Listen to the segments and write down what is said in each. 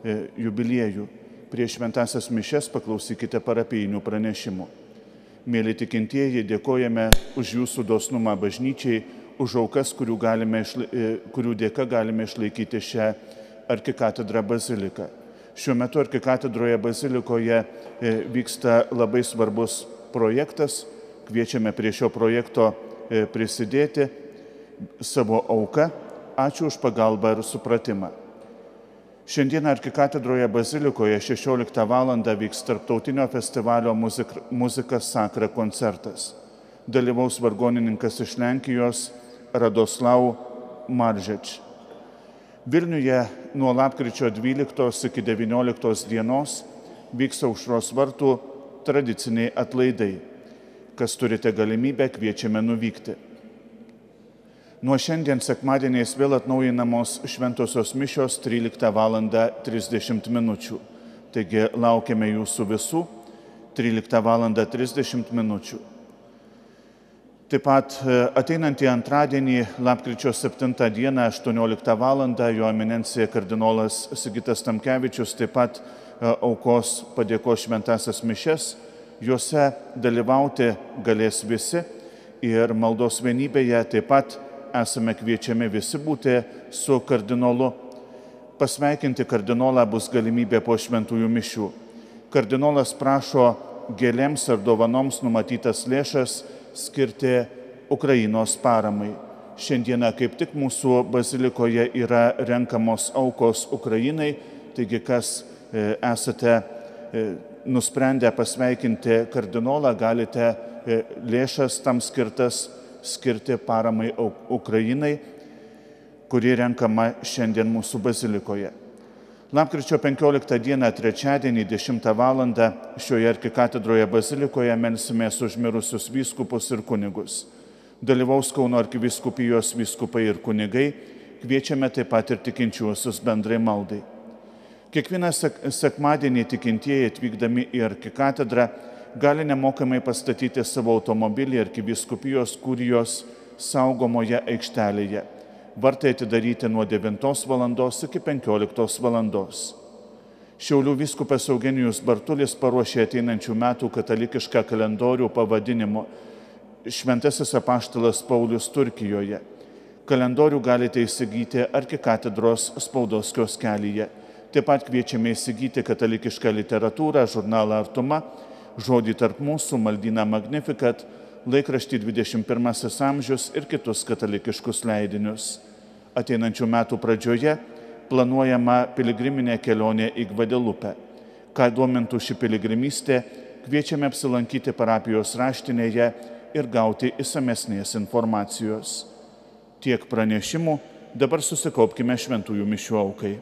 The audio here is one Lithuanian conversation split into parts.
jubiliejų. Prieš šventąsias mišias paklausykite parapijinių pranešimų. Mėly tikintieji, dėkojame už jūsų dosnumą bažnyčiai, už aukas, kurių dėka galime išlaikyti šią arkikatedrą baziliką. Šiuo metu arkikatedroje bazilikoje vyksta labai svarbus projektas. Kviečiame prie šio projekto prisidėti savo auką. Ačiū už pagalbą ir supratimą. Šiandien arkikatedroje bazilikoje 16 val. Vyks tarptautinio festivalio Muzika Sacra koncertas. Dalyvaus vargonininkas iš Lenkijos Radoslav Maržeč. Vilniuje nuo lapkričio 12 iki 19 dienos vyks Aušros vartų tradiciniai atlaidai. Kas turite galimybę, kviečiame nuvykti. Nuo šiandien sekmadieniais vėl atnaujinamos šventosios mišios 13 val. 30 minučių. Taigi laukiame jūsų visų 13 val. 30 minučių. Taip pat ateinantį antradienį, lapkričio 7 dieną, 18 val. Jo eminencija kardinolas Sigitas Tamkevičius taip pat aukos padėkos šventąsias mišias. Juose dalyvauti galės visi ir maldos vienybėje taip pat esame kviečiami visi būti su kardinolu. Pasveikinti kardinolą bus galimybė po šventųjų mišių. Kardinolas prašo gėlėms ar dovanoms numatytas lėšas skirti Ukrainos paramai. Šiandieną kaip tik mūsų bazilikoje yra renkamos aukos Ukrainai, taigi kas esate nusprendę pasveikinti kardinolą, galite lėšas tam skirti paramai Ukrainai, kuri renkama šiandien mūsų bazilikoje. Lapkričio 15 dieną, trečiadienį, 10 val. Šioje arkikatedroje bazilikoje melsimės už mirusius vyskupus ir kunigus. Dalyvaus Kauno arkivyskupijos vyskupai ir kunigai, kviečiame taip pat ir tikinčiuosius bendrai maldai. Kiekvieną sekmadienį tikintieji atvykdami į arkikatedrą gali nemokamai pastatyti savo automobilį arkivyskupijos kurijos saugomoje aikštelėje. Vartai atidaryti nuo 9 val. Iki 15 val. Šiaulių vyskupas Eugenijus Bartulis paruošė ateinančių metų katalikišką kalendorių pavadinimu Šventasis apaštalas Paulius Turkijoje. Kalendorių galite įsigyti arkikatedros spaudos kioskelyje. Taip pat kviečiame įsigyti katalikišką literatūrą, žurnalą Artuma, Žodį tarp mūsų, maldyną Magnificat, laikraštį 21 amžius ir kitus katalikiškus leidinius. Ateinančių metų pradžioje planuojama piligriminė kelionė į Gvadelupę. Ką duomentų ši piligrimystė, kviečiame apsilankyti parapijos raštinėje ir gauti išsamesnės informacijos. Tiek pranešimų, dabar susikaupkime šventųjų mišių aukai.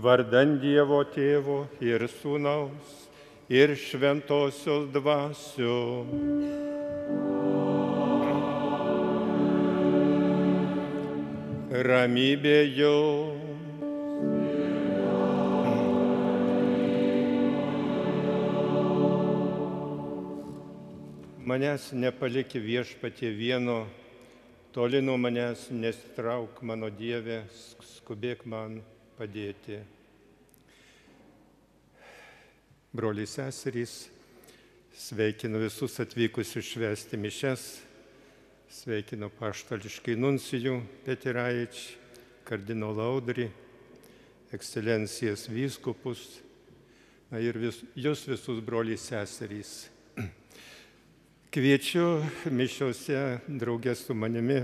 Vardan Dievo Tėvo ir Sūnaus ir Šventosios Dvasios. Ramybė jums. Manęs nepaliki Viešpatie vieno, toli nuo manęs nesitrauk, mano Dieve, skubėk man padėti. Broliai seserys, sveikinu visus atvykusius švęsti mišias, sveikinu apaštališkai nuncijų Petiraič, kardinolą Audrį, ekscelencijas vyskupus, ir jūs visus broliai seserys. Kviečiu mišiose draugė su manimi,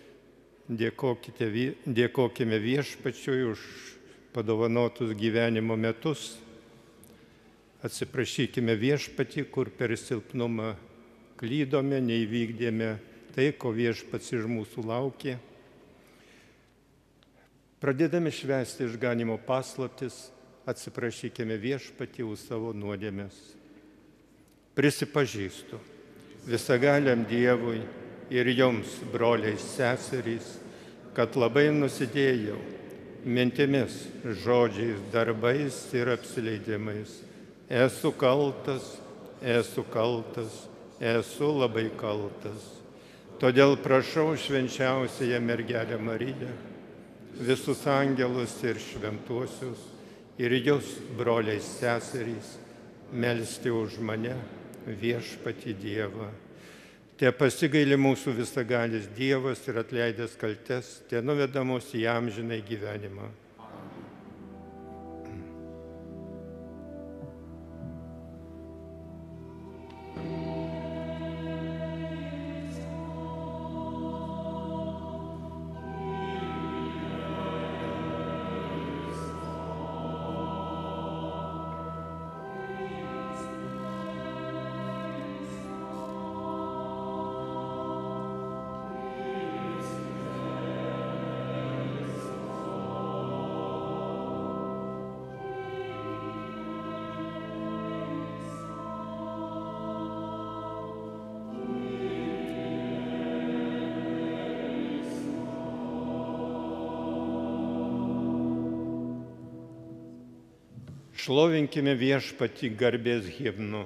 dėkokime Viešpačiui už padovanotus gyvenimo metus. Atsiprašykime Viešpatį, kur per silpnumą klydome, neįvykdėme tai, ko Viešpats iš mūsų laukė. Pradėdami švęsti išganimo paslaptis, atsiprašykime Viešpatį už savo nuodėmes. Prisipažįstu visagaliam Dievui ir jums, broliai seserys, kad labai nusidėjau mintimis, žodžiais, darbais ir apsileidimais. Esu kaltas, esu labai kaltas. Todėl prašau švenčiausiąją mergelę Mariją, visus angelus ir šventuosius, ir jūs, broliai seserys, melsti už mane, Viešpatį Dievą. Te pasigaili mūsų visagalis Dievas ir atleidęs kaltes, te nuveda mus į amžinąjį gyvenimą. Šlovinkime Viešpatį garbės himnu.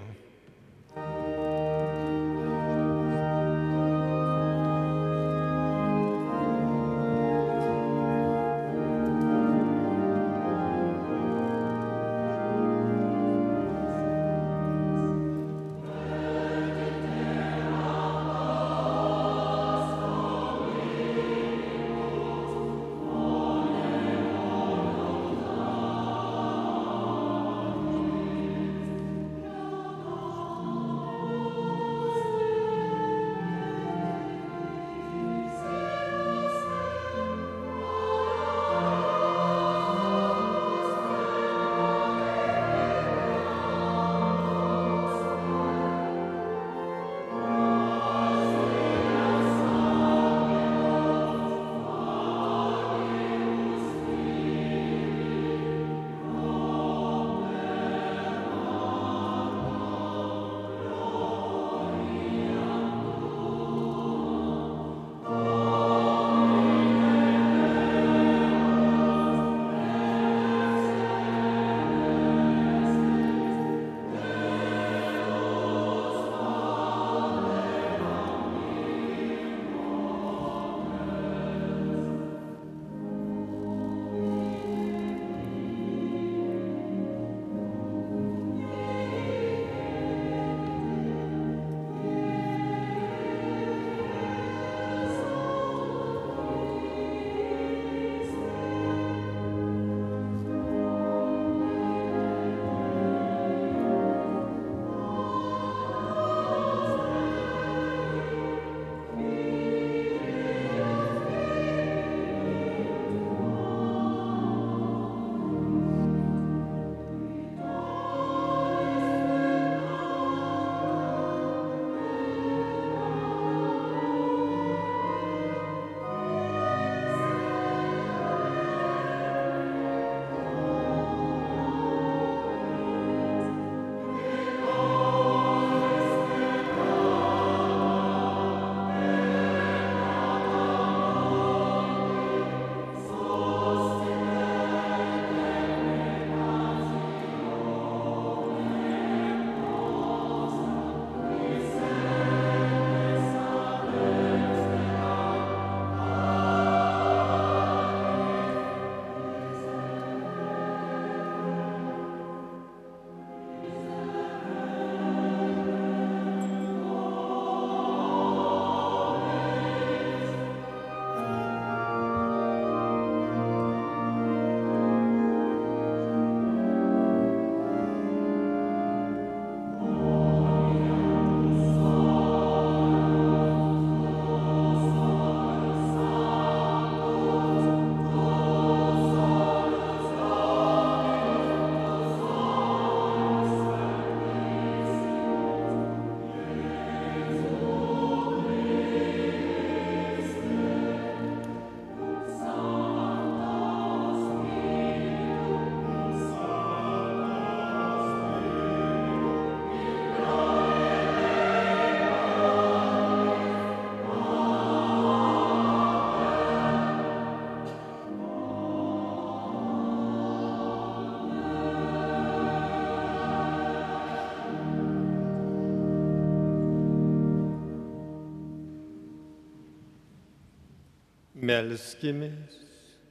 Melskimės.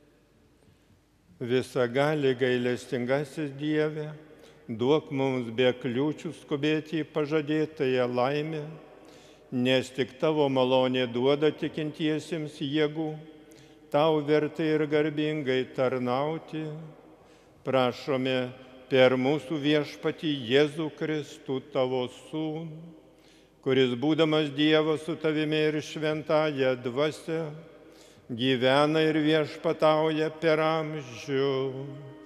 Visagali gailestingasis Dieve, duok mums be kliūčių skubėti į pažadėtąją laimę, nes tik tavo malonė duoda tikintiesiems jėgų, tau vertai ir garbingai tarnauti. Prašome per mūsų viešpatį Jėzų Kristų, tavo Sūnų, kuris būdamas Dievo su tavimi ir šventąja dvasia, gyvena ir viešpatauja per amžius.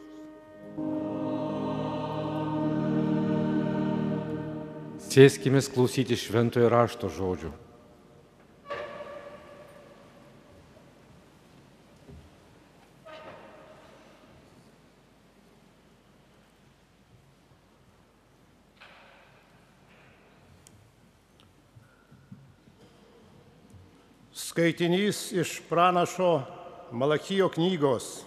Sėskimės klausyti šventojo rašto žodžių. Skaitinys iš pranašo Malachijo knygos.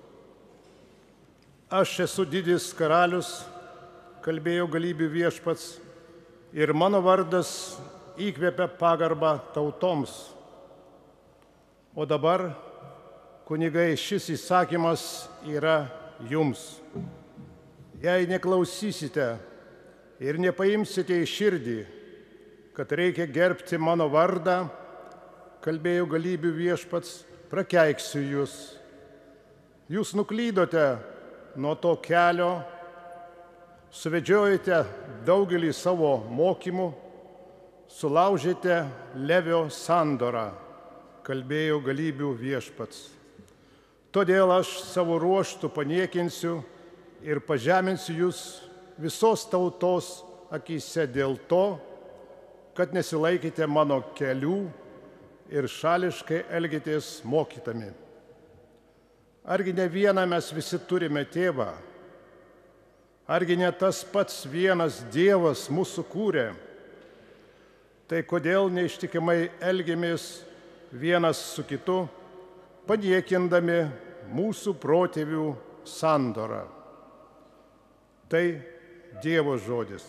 Aš esu didis karalius, kalbėjo galybių viešpats, ir mano vardas įkvepia pagarbą tautoms. O dabar, kunigai, šis įsakymas yra jums. Jei neklausysite ir nepaimsite į širdį, kad reikia gerbti mano vardą, kalbėjo galybių viešpats, prakeiksiu jūs. Jūs nuklydote nuo to kelio, suvedžiojate daugelį savo mokymų, sulaužėte Levio sandorą, kalbėjo galybių viešpats. Todėl aš savo ruožtu paniekinsiu ir pažeminsiu jūs visos tautos akyse dėl to, kad nesilaikėte mano kelių ir šališkai elgėtės mokytami. Argi ne vieną mes visi turime tėvą? Argi ne tas pats vienas Dievas mūsų kūrė? Tai kodėl neištikimai elgiamės vienas su kitu, paniekindami mūsų protėvių sandorą? Tai Dievo žodis.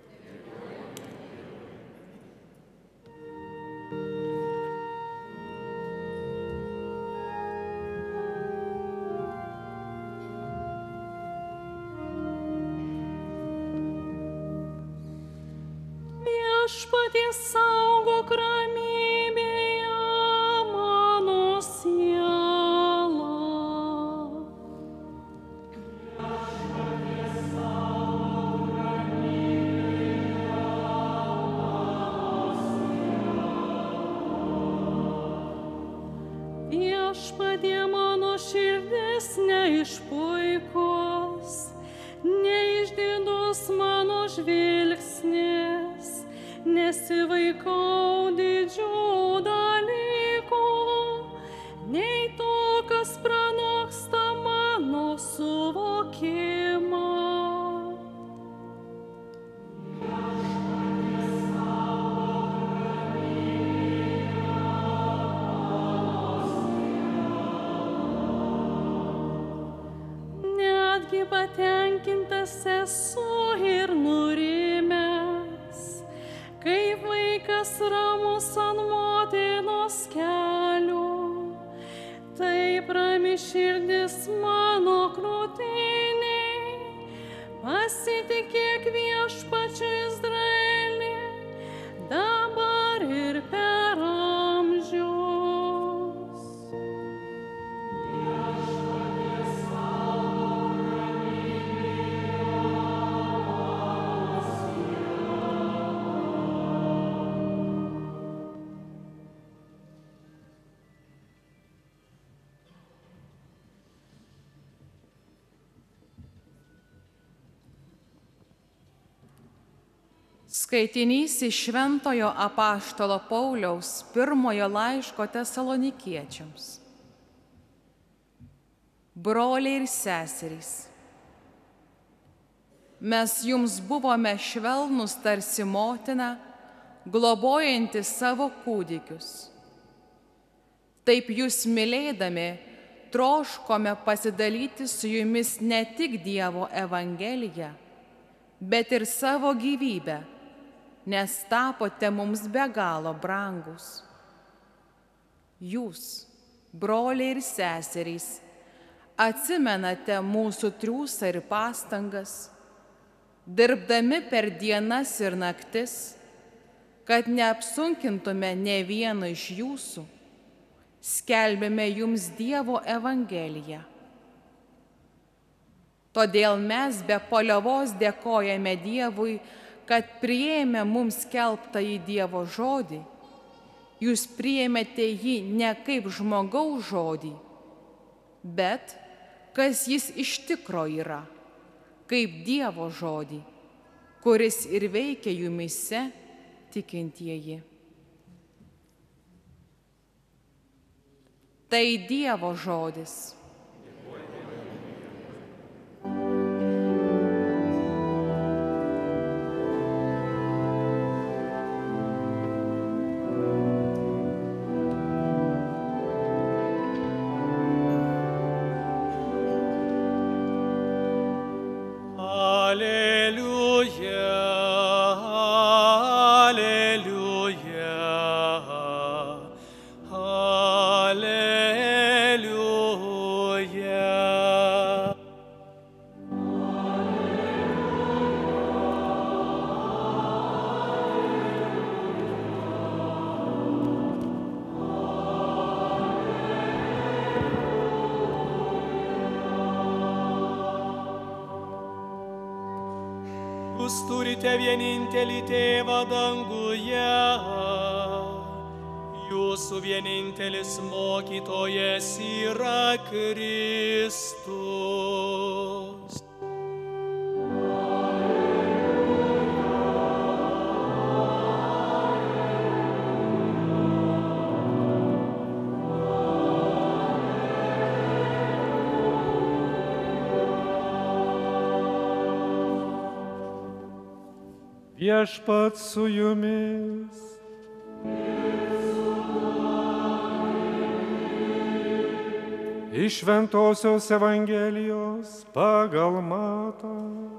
Viešpatie saugok ramybėje mano sielą. Viešpatie saugok ramybėje mano sielą. Viešpatie mano širdis neišpuikos, neišdidus mano žvilgsnis. Nesivaikau didžių dalykų, nei to, kas pranoksta mano suvokimą. Netgi patenkintas esu ir nurimęs, kaip vaikas ramus ant motinos kelių, taip rami širdis mano krūtinėj, pasitikėk viešpačiu Izraeli, dabar ir per amžius. Skaitinys iš Šventojo apaštalo Pauliaus pirmojo laiško Tesalonikiečiams. Broliai ir seserys, mes jums buvome švelnūs tarsi motina, globojanti savo kūdikius. Taip jūs mylėdami, troškome pasidalyti su jumis ne tik Dievo evangeliją, bet ir savo gyvybę, nes tapote mums be galo brangus. Jūs, broliai ir seserys, atsimenate mūsų triūsą ir pastangas, dirbdami per dienas ir naktis, kad neapsunkintume ne vieno iš jūsų, skelbėme jums Dievo evangeliją. Todėl mes be paliovos dėkojame Dievui, kad priėmę mums skelbtąjį Dievo žodį, jūs priėmėte jį ne kaip žmogaus žodį, bet kas jis iš tikro yra, kaip Dievo žodį, kuris ir veikia jumise tikintieji. Tai Dievo žodis. Jūs turite vienintelį tėvą danguje, jūsų vienintelis mokytojas yra Kristus. Viešpats su jumis. Iš Šventosios Evangelijos pagal Matą.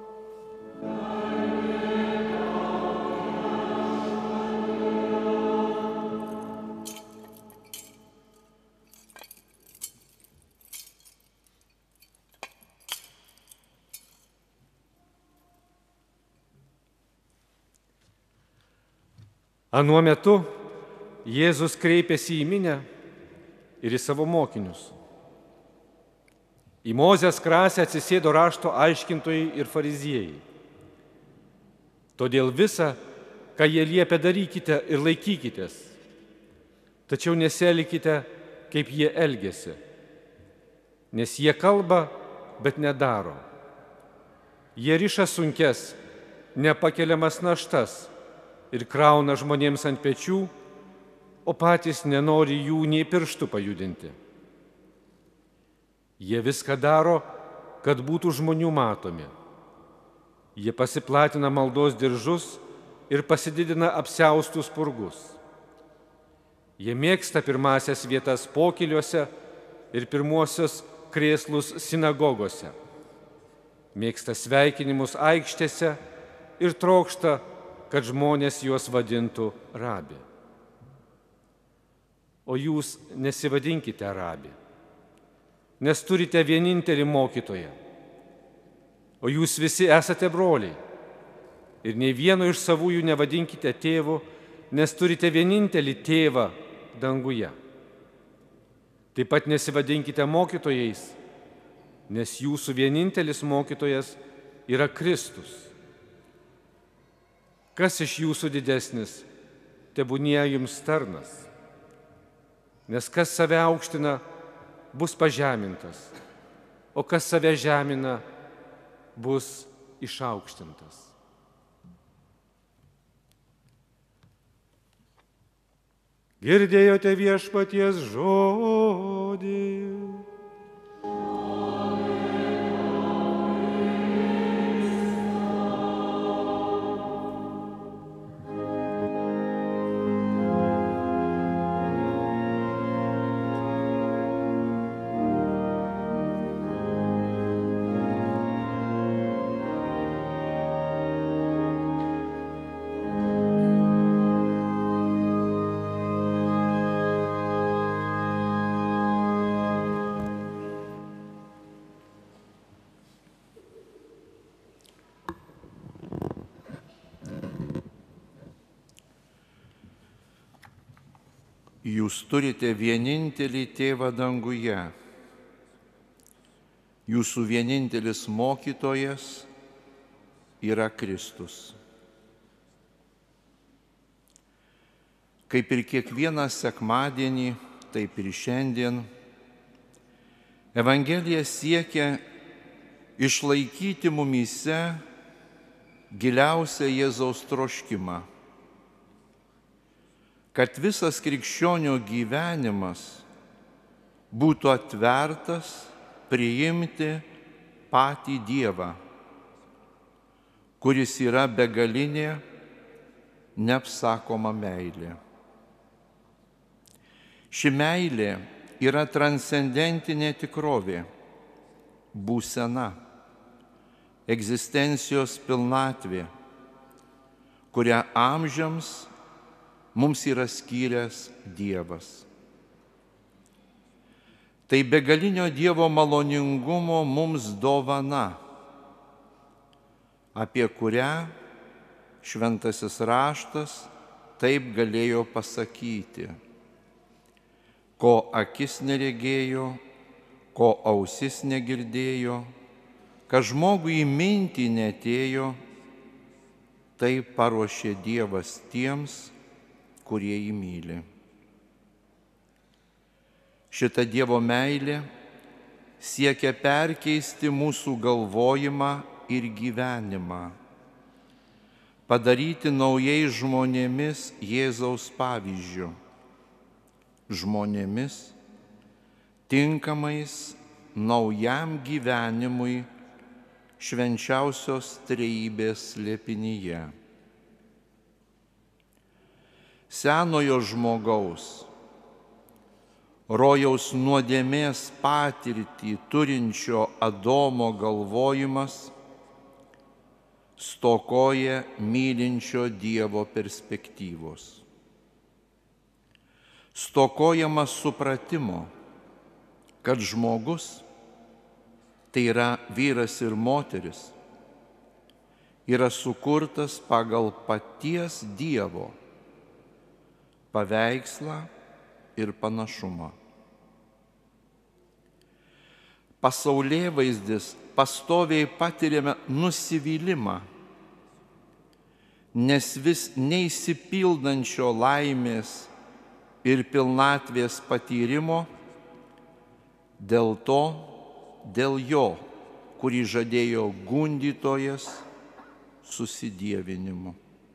Anuo metu Jėzus kreipėsi į minią ir į savo mokinius. Į Mozės krasę atsisėdo rašto aiškintojai ir fariziejai. Todėl visą, ką jie liepia, darykite ir laikykitės, tačiau nesielkite, kaip jie elgiasi, nes jie kalba, bet nedaro. Jie riša sunkes, nepakeliamas naštas ir krauna žmonėms ant pečių, o patys nenori jų nei pirštų pajudinti. Jie viską daro, kad būtų žmonių matomi. Jie pasiplatina maldos diržus ir pasididina apsiaustus spurgus. Jie mėgsta pirmasias vietas pokyliuose ir pirmuosius krėslus sinagogose. Mėgsta sveikinimus aikštėse ir trokšta, kad žmonės juos vadintų rabi. O jūs nesivadinkite rabi, nes turite vienintelį mokytoją. O jūs visi esate broliai. Ir nei vieno iš savųjų nevadinkite tėvu, nes turite vienintelį tėvą danguje. Taip pat nesivadinkite mokytojais, nes jūsų vienintelis mokytojas yra Kristus. Kas iš jūsų didesnis, tebūnie jums tarnas. Nes kas save aukština, bus pažemintas, o kas save žemina, bus išaukštintas. Girdėjote Viešpaties žodį. Jūs turite vienintelį tėvą danguje. Jūsų vienintelis mokytojas yra Kristus. Kaip ir kiekvieną sekmadienį, taip ir šiandien, Evangelija siekia išlaikyti mumyse giliausią Jėzaus troškimą, kad visas krikščionio gyvenimas būtų atvertas priimti patį Dievą, kuris yra begalinė, neapsakoma meilė. Ši meilė yra transcendentinė tikrovė, būsena, egzistencijos pilnatvė, kurią amžiams mums yra skyręs Dievas. Tai begalinio Dievo maloningumo mums dovana, apie kurią šventasis raštas taip galėjo pasakyti: ko akis neregėjo, ko ausis negirdėjo, kad žmogui į mintį neatėjo, tai paruošė Dievas tiems, kurie jį myli. Šita Dievo meilė siekia perkeisti mūsų galvojimą ir gyvenimą, padaryti naujais žmonėmis Jėzaus pavyzdžiu, žmonėmis tinkamais naujam gyvenimui švenčiausios trejybės slėpinyje. Senojo žmogaus, rojaus nuodėmės patirtį turinčio Adomo galvojimas stokoja mylinčio Dievo perspektyvos. Stokojama supratimo, kad žmogus, tai yra vyras ir moteris, yra sukurtas pagal paties Dievo paveikslą ir panašumą. Pasaulėvaizdis pastoviai patiriame nusivylimą, nes vis neišsipildančio laimės ir pilnatvės patyrimo dėl jo, kurį žadėjo gundytojas susidievinimu.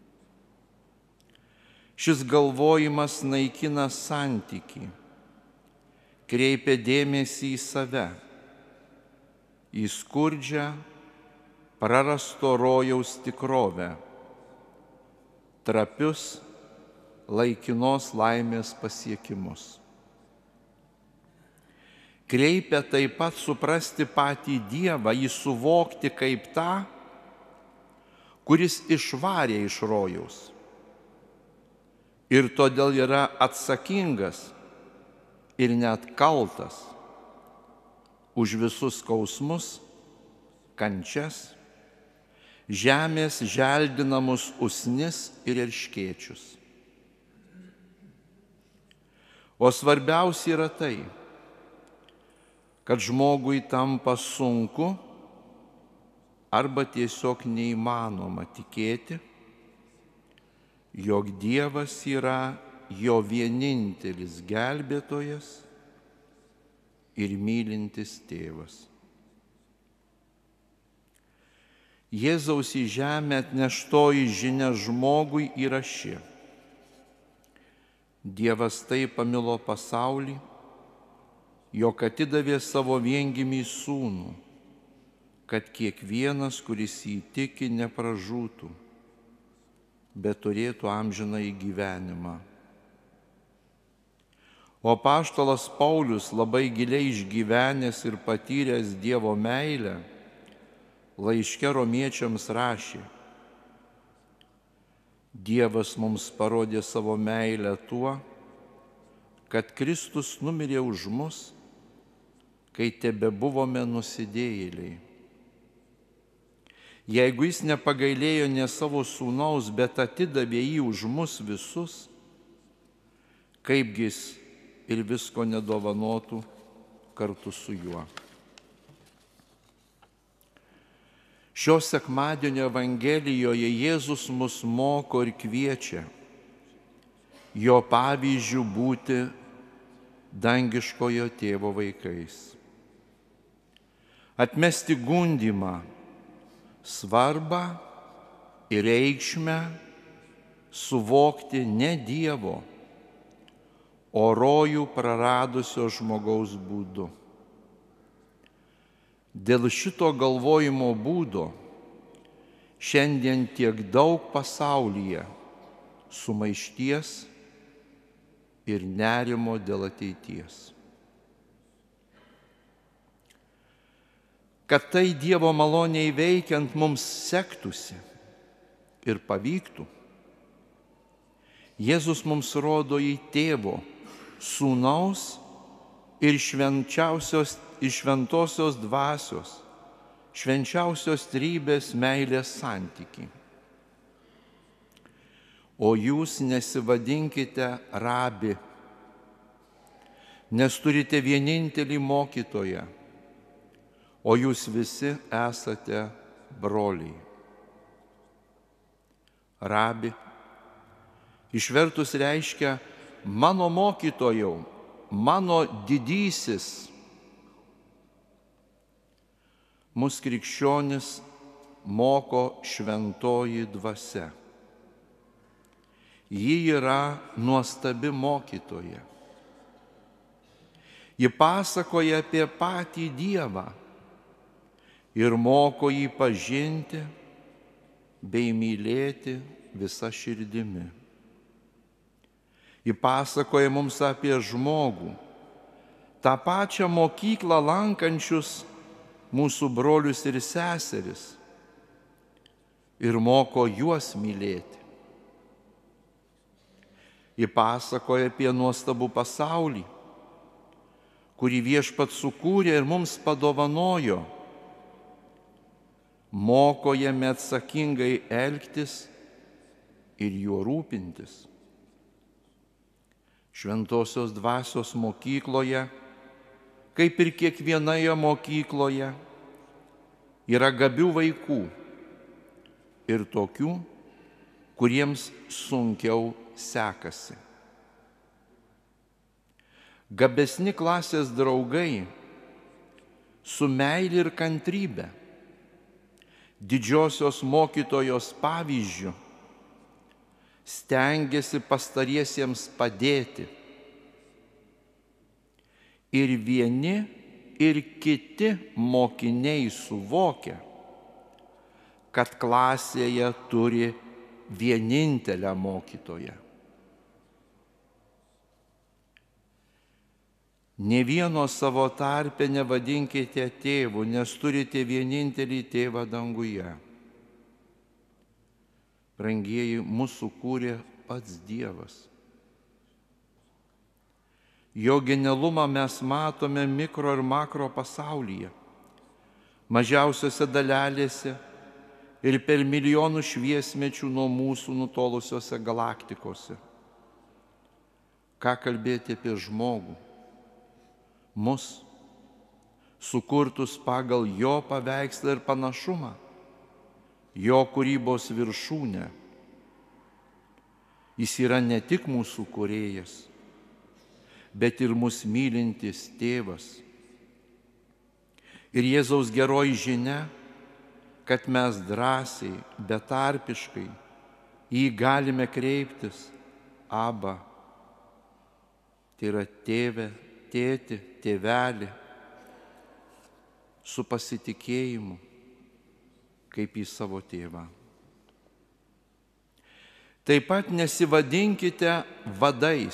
Šis galvojimas naikina santykį, kreipia dėmesį į save, į skurdžią, prarasto rojaus tikrovę, trapius laikinos laimės pasiekimus. Kreipia taip pat suprasti patį Dievą, jį suvokti kaip tą, kuris išvarė iš rojaus ir todėl yra atsakingas ir net kaltas už visus skausmus, kančias, žemės želdinamus usnis ir erškėčius. O svarbiausia yra tai, kad žmogui tampa sunku arba tiesiog neįmanoma tikėti, jog Dievas yra jo vienintelis gelbėtojas ir mylintis tėvas. Jėzaus į žemę atneštoji žinia žmogui yra ši: Dievas taip pamilo pasaulį, jog atidavė savo viengimį sūnų, kad kiekvienas, kuris jį tiki, nepražūtų, bet turėtų amžinąjį gyvenimą. O apaštalas Paulius, labai giliai išgyvenęs ir patyręs Dievo meilę, laiške romiečiams rašė: Dievas mums parodė savo meilę tuo, kad Kristus numirė už mus, kai tebebuvome nusidėjėliai. Jeigu jis nepagailėjo ne savo sūnaus, bet atidavė jį už mus visus, kaipgi jis ir visko nedovanotų kartu su juo. Šio sekmadienio Evangelijoje Jėzus mus moko ir kviečia jo pavyzdžių būti dangiškojo tėvo vaikais. Atmesti gundymą, svarbą ir reikšmę suvokti ne Dievo, o rojų praradusio žmogaus būdu. Dėl šito galvojimo būdo šiandien tiek daug pasaulyje sumaišties ir nerimo dėl ateities. Kad tai Dievo maloniai veikiant mums sektųsi ir pavyktų, Jėzus mums rodo į Tėvo, Sūnaus ir šventosios dvasios, švenčiausios trybės meilės santykį. O jūs nesivadinkite rabi, nes turite vienintelį mokytoją, o jūs visi esate broliai. Rabi išvertus reiškia mano mokytojau, mano didysis. Mus krikščionis moko šventoji dvasia. Ji yra nuostabi mokytoja. Ji pasakoja apie patį Dievą ir moko jį pažinti bei mylėti visa širdimi. Ji pasakoja mums apie žmogų, tą pačią mokyklą lankančius mūsų brolius ir seseris ir moko juos mylėti. Ji pasakoja apie nuostabų pasaulį, kurį Viešpats sukūrė ir mums padovanojo. Moko jame atsakingai elgtis ir juo rūpintis. Šventosios dvasios mokykloje, kaip ir kiekvienoje mokykloje, yra gabių vaikų ir tokių, kuriems sunkiau sekasi. Gabesni klasės draugai su meile ir kantrybe, didžiosios mokytojos pavyzdžiu, stengiasi pastariesiems padėti. Ir vieni, ir kiti mokiniai suvokia, kad klasėje turi vienintelę mokytoją. Nė vieno savo tarpe nevadinkite tėvu, nes turite vienintelį tėvą danguje. Brangieji, mūsų kūrė pats Dievas. Jo genialumą mes matome mikro ir makro pasaulyje, mažiausiose dalelėse ir per milijonų šviesmečių nuo mūsų nutolusiose galaktikose. Ką kalbėti apie žmogų, mus, sukurtus pagal jo paveikslą ir panašumą, jo kūrybos viršūnę. Jis yra ne tik mūsų kūrėjas, bet ir mus mylintis tėvas. Ir Jėzaus geroji žinia, kad mes drąsiai, betarpiškai jį galime kreiptis Aba. Tai yra tėve, tėti, tėvelį, su pasitikėjimu, kaip į savo tėvą. Taip pat nesivadinkite vadais,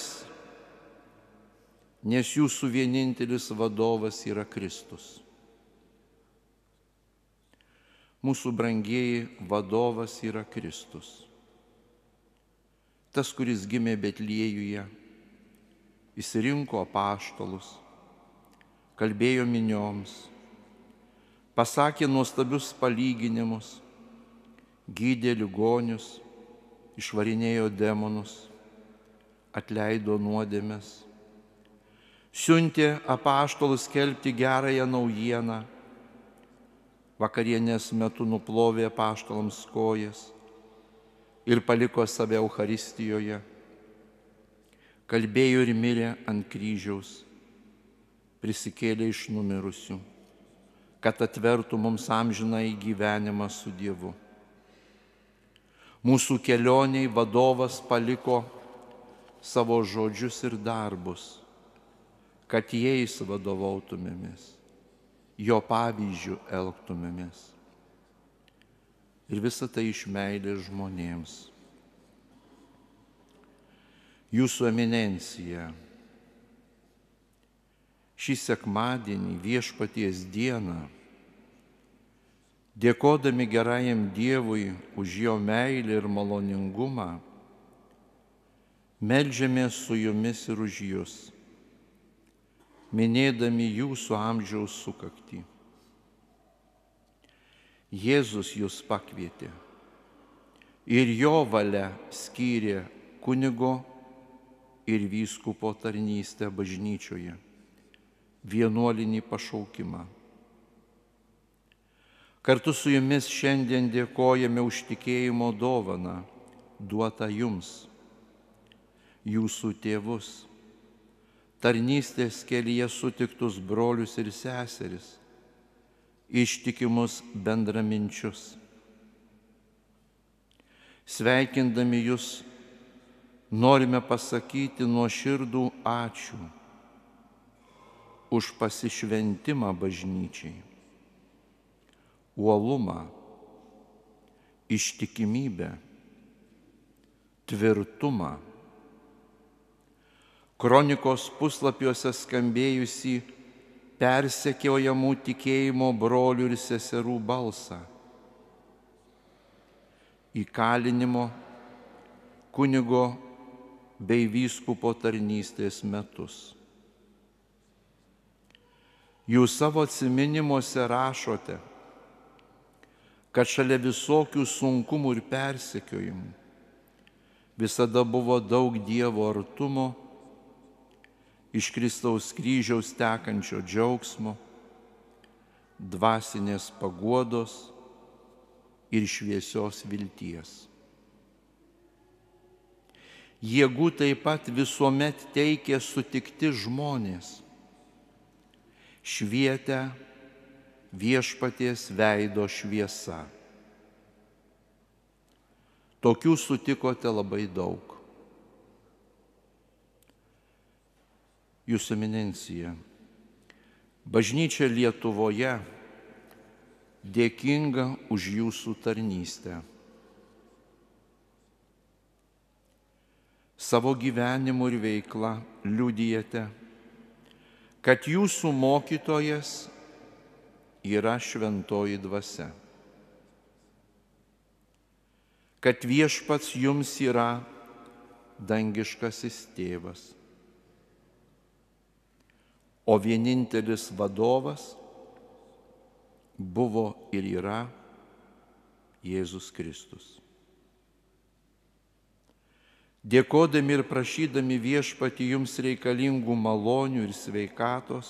nes jūsų vienintelis vadovas yra Kristus. Mūsų brangieji vadovas yra Kristus. Tas, kuris gimė Betliejuje, išsirinko apaštalus, kalbėjo minioms, pasakė nuostabius palyginimus, gydė ligonius, išvarinėjo demonus, atleido nuodėmes, siuntė apaštalus skelbti gerąją naujieną, vakarienės metu nuplovė apaštalams kojas ir paliko save Eucharistijoje, kalbėjo ir mirė ant kryžiaus, prisikėlė iš numirusių, kad atvertų mums amžinąjį gyvenimą su Dievu. Mūsų kelioniai vadovas paliko savo žodžius ir darbus, kad jais vadovautumėmės, jo pavyzdžių elgtumėmės. Ir visa tai iš meilės žmonėms. Jūsų eminencija, šį sekmadienį Viešpaties dieną, dėkodami gerajam Dievui už jo meilę ir maloningumą, meldžiamės su jumis ir už jus, minėdami jūsų amžiaus sukaktį. Jėzus jūs pakvietė ir jo valia skyrė kunigo ir vyskupo tarnystę bažnyčioje, vienuolinį pašaukimą. Kartu su jumis šiandien dėkojame už tikėjimo dovaną duotą jums, jūsų tėvus, tarnystės kelyje sutiktus brolius ir seseris, ištikimus bendraminčius. Sveikindami jūs norime pasakyti nuoširdų ačiū už pasišventimą bažnyčiai, uolumą, ištikimybę, tvirtumą, kronikos puslapiuose skambėjusi persekiojamų tikėjimo brolių ir seserų balsą, įkalinimo, kunigo bei vyskupo tarnystės metus. Jūs savo atsiminimuose rašote, kad šalia visokių sunkumų ir persekiojimų visada buvo daug Dievo artumo, iš Kristaus kryžiaus tekančio džiaugsmo, dvasinės paguodos ir šviesios vilties. Jėgų taip pat visuomet teikė sutikti žmonės, švietę Viešpaties veido šviesa. Tokių sutikote labai daug. Jūsų eminencija, bažnyčia Lietuvoje dėkinga už jūsų tarnystę. Savo gyvenimu ir veikla liudijate, kad jūsų mokytojas yra šventoji dvasia, kad Viešpats jums yra dangiškasis tėvas, o vienintelis vadovas buvo ir yra Jėzus Kristus. Dėkodami ir prašydami Viešpatį jums reikalingų malonių ir sveikatos,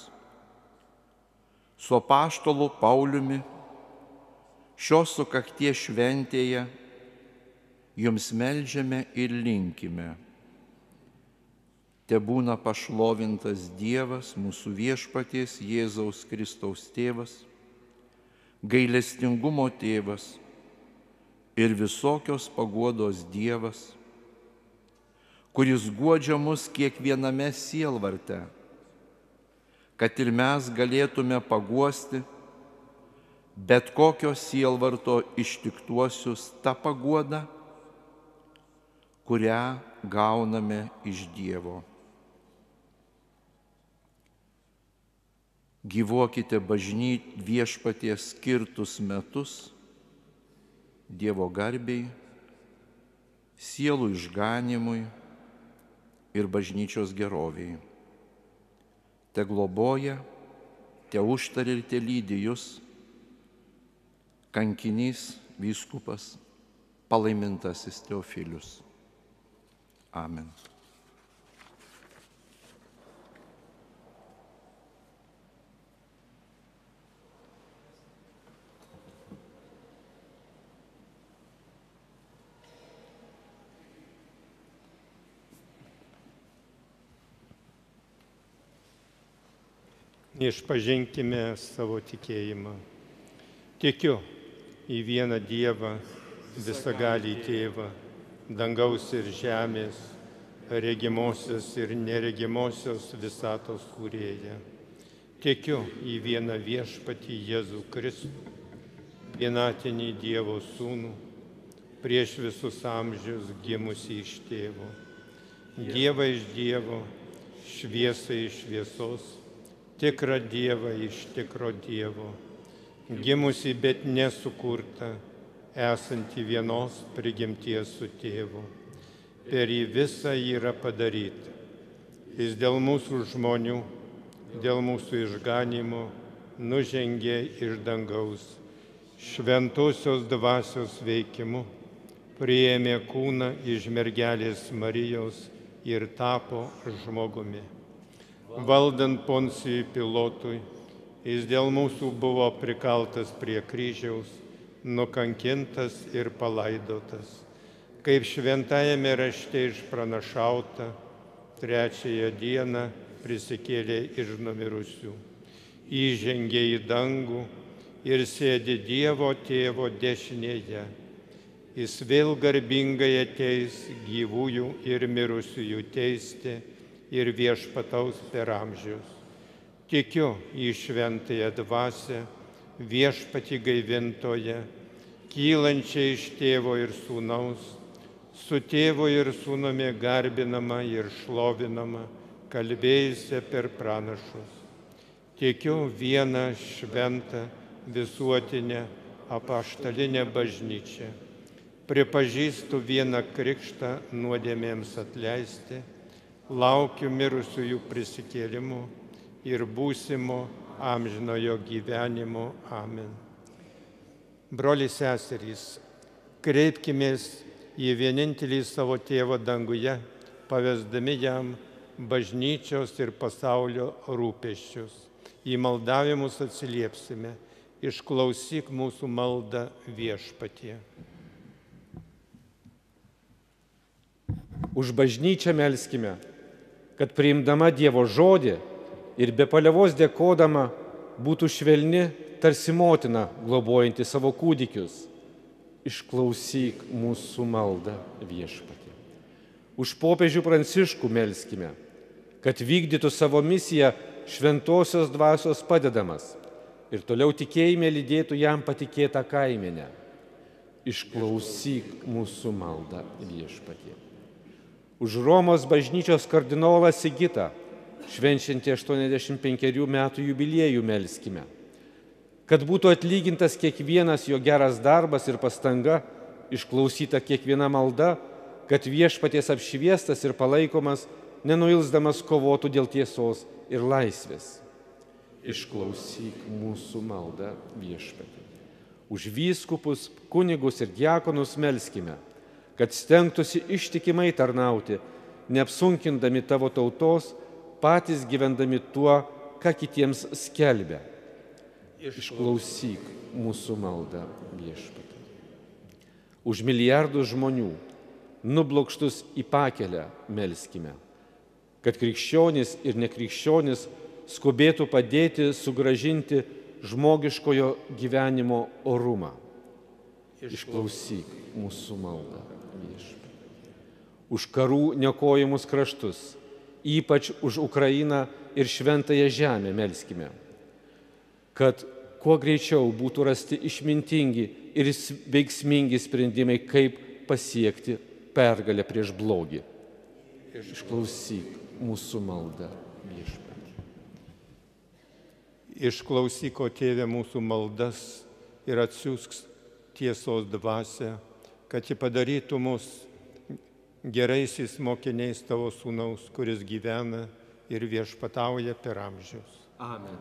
su apaštalu Pauliumi šios sukakties šventėje jums meldžiame ir linkime. Tebūna pašlovintas Dievas, mūsų Viešpaties Jėzaus Kristaus tėvas, gailestingumo tėvas ir visokios paguodos Dievas, kuris guodžia mus kiekviename sielvarte, kad ir mes galėtume paguosti bet kokio sielvarto ištiktuosius tą paguodą, kurią gauname iš Dievo. Gyvuokite Viešpaties skirtus metus Dievo garbei, sielų išganimui ir bažnyčios geroviai. Te globoja, te užtaria ir te lydi jus kankinys vyskupas palaimintasis Teofilius. Amen. Išpažinkime savo tikėjimą. Tikiu į vieną Dievą, visagalį Tėvą, dangaus ir žemės, regimosios ir neregimosios visatos kūrėją. Tikiu į vieną viešpatį Jėzų Kristų, vienatinį Dievo Sūnų, prieš visus amžius gimusį iš Tėvo, Dievą iš Dievo, šviesą iš šviesos, tikrą Dievą iš tikro Dievo, gimusi, bet nesukurta, esanti vienos prigimties su Tėvu. Per jį visa yra padaryta. Jis dėl mūsų žmonių, dėl mūsų išganimo nužengė iš dangaus, šventosios dvasios veikimu, priėmė kūną iš mergelės Marijos ir tapo žmogumi. Valdant Poncijui Pilotui, jis dėl mūsų buvo prikaltas prie kryžiaus, nukankintas ir palaidotas. Kaip šventajame rašte išpranašauta, trečiąją dieną prisikėlė iš numirusių, įžengė į dangų ir sėdi Dievo Tėvo dešinėje. Jis vėl garbingai ateis gyvųjų ir mirusiųjų teisti ir viešpataus per amžius. Tikiu į šventąją dvasią, viešpatį gaivintoją, kylančią iš Tėvo ir Sūnaus, su Tėvu ir Sūnumi garbinama ir šlovinama, kalbėjusią per pranašus. Tikiu vieną šventą visuotinę apaštalinę bažnyčią. Pripažįstu vieną krikštą nuodėmėms atleisti, laukiu mirusiųjų prisikėlimų ir būsimo amžinojo gyvenimo. Amen. Broliai seserys, kreipkimės į vienintelį savo Tėvą danguje, pavesdami jam bažnyčios ir pasaulio rūpesčius. Į maldavimus atsiliepsime, išklausyk mūsų maldą Viešpatie. Už bažnyčią melskime, kad priimdama Dievo žodį ir be paliovos dėkodama būtų švelni tarsi motina globojanti savo kūdikius. Išklausyk mūsų maldą Viešpatie. Už popiežių Pranciškų melskime, kad vykdytų savo misiją šventosios dvasios padedamas ir toliau tikėjime lydėtų jam patikėtą kaimenę. Išklausyk mūsų maldą Viešpatie. Už Romos bažnyčios kardinolą Sigitą, švenčiantį 85 metų jubiliejų melskime, kad būtų atlygintas kiekvienas jo geras darbas ir pastanga, išklausyta kiekviena malda, kad Viešpaties apšviestas ir palaikomas, nenuilsdamas kovotų dėl tiesos ir laisvės. Išklausyk mūsų maldą Viešpatie. Už vyskupus, kunigus ir diakonus melskime, kad stengtųsi ištikimai tarnauti, neapsunkindami tavo tautos, patys gyvendami tuo, ką kitiems skelbia. Išklausyk mūsų maldą Viešpatie. Už milijardus žmonių, nublokštus į pakelę, melskime, kad krikščionys ir nekrikščionys skubėtų padėti sugrąžinti žmogiškojo gyvenimo orumą. Išklausyk mūsų maldą Viešpatie. Už karų niokojimus kraštus, ypač už Ukrainą ir šventąją žemę melskime, kad kuo greičiau būtų rasti išmintingi ir veiksmingi sprendimai, kaip pasiekti pergalę prieš blogį. Išklausyk mūsų maldą Viešpatie. Išklausyk, o Tėve, mūsų maldas ir atsiųsk tiesos dvasią, kad ji padarytų mus geraisiais mokiniais tavo Sūnaus, kuris gyvena ir viešpatauja per amžius. Amen.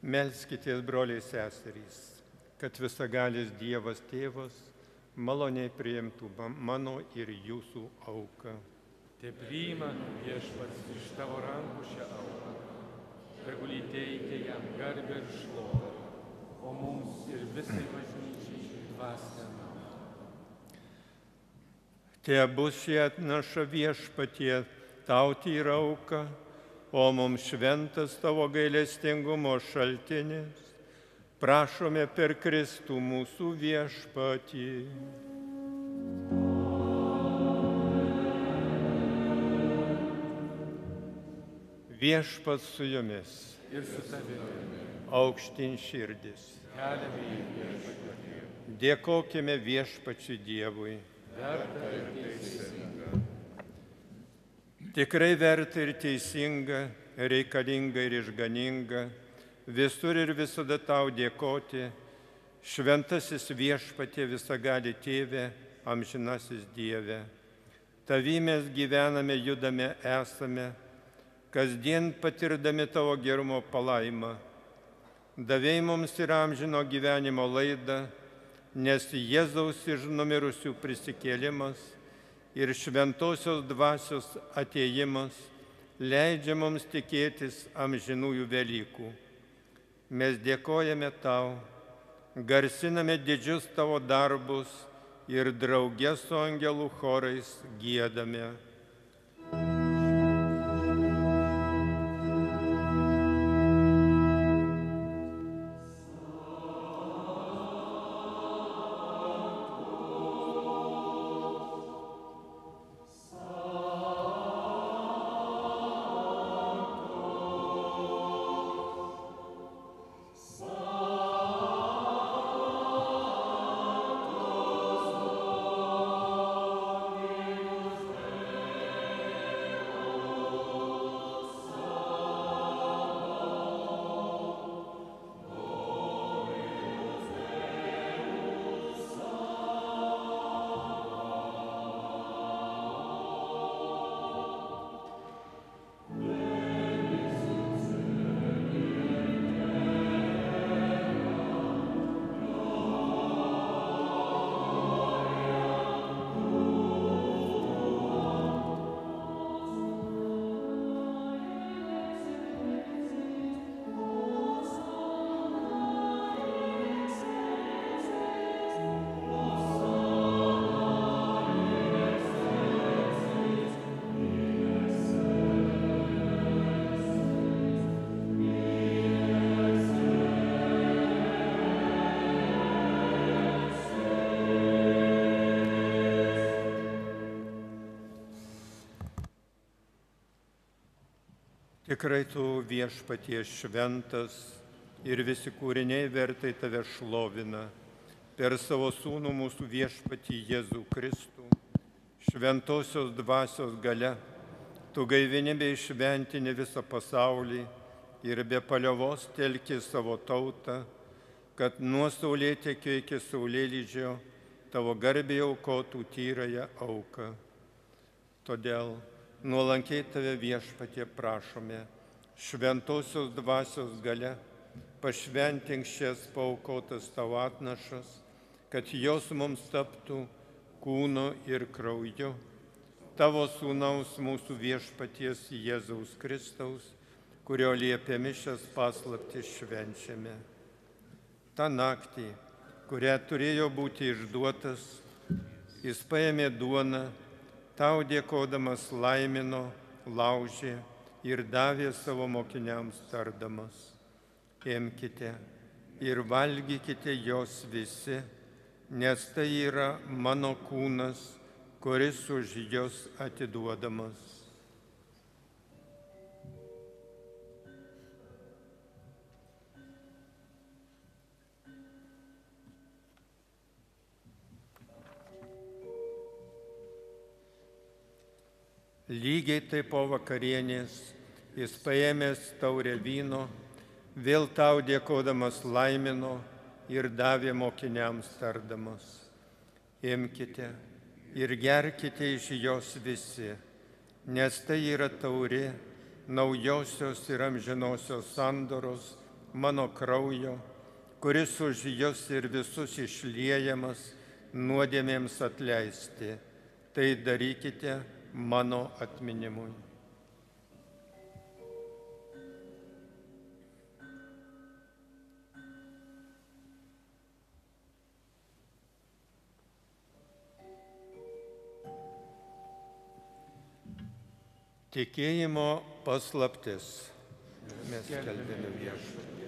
Melskitės, broliai seserys, kad visagalis Dievas Tėvas maloniai priimtų mano ir jūsų auką. Te priima viešpats iš tavo rankų šią auką, tegul įteikia jam garbę ir šlovę, o mums ir visai bažnyčiai dvasinę naudą. Te bus šie atnaša viešpatie tau tyra auka, o mums šventas tavo gailestingumo šaltinis, prašome per Kristų mūsų viešpatį. Viešpats su jumis. Ir su tavimi. Aukštin širdis. Keliame į viešpatį. Dėkokime viešpačiui Dievui. Verta ir teisinga. Tikrai verta ir teisinga, reikalinga ir išganinga, visur ir visada tau dėkoti, šventasis viešpatie visagali Tėve, amžinasis Dieve. Tavy mes gyvename, judame, esame, kasdien patirdami tavo gerumo palaimą. Davei mums ir amžino gyvenimo laidą, nes Jėzaus iš numirusių prisikėlimas ir šventosios dvasios atėjimas leidžia mums tikėtis amžinųjų Velykų. Mes dėkojame tau, garsiname didžius tavo darbus ir drauge su angelų chorais giedame. Tikrai tu viešpatie šventas ir visi kūriniai vertai tave šlovina per savo sūnų mūsų viešpatį Jėzų Kristų. Šventosios dvasios galia, tu gaivini bei šventini visą pasaulį ir be paliovos telki savo tautą, kad nuo saulėtekio iki saulėlydžio tavo garbei aukotų tyrąją auką. Todėl nuolankiai tave viešpatie prašome, šventosios dvasios galia, pašventink šias paaukotas tavo atnašas, kad jos mums taptų kūnu ir krauju, tavo sūnaus mūsų viešpaties Jėzaus Kristaus, kurio liepiami šias paslaptis švenčiame. Ta naktį, kurią turėjo būti išduotas, jis paėmė duoną, tau dėkodamas laimino, laužė ir davė savo mokiniams tardamas. Imkite ir valgykite jos visi, nes tai yra mano kūnas, kuris už jos atiduodamas. Lygiai taip po vakarienės jis paėmęs taurę vyno, vėl tau dėkodamas laimino ir davė mokiniams tardamas. Imkite ir gerkite iš jos visi, nes tai yra taurė naujosios ir amžinosios sandoros mano kraujo, kuris už jus ir visus išliejamas nuodėmėms atleisti. Tai darykite mano atminimui. Tikėjimo paslaptis. Mes skelbiame Viešpatie,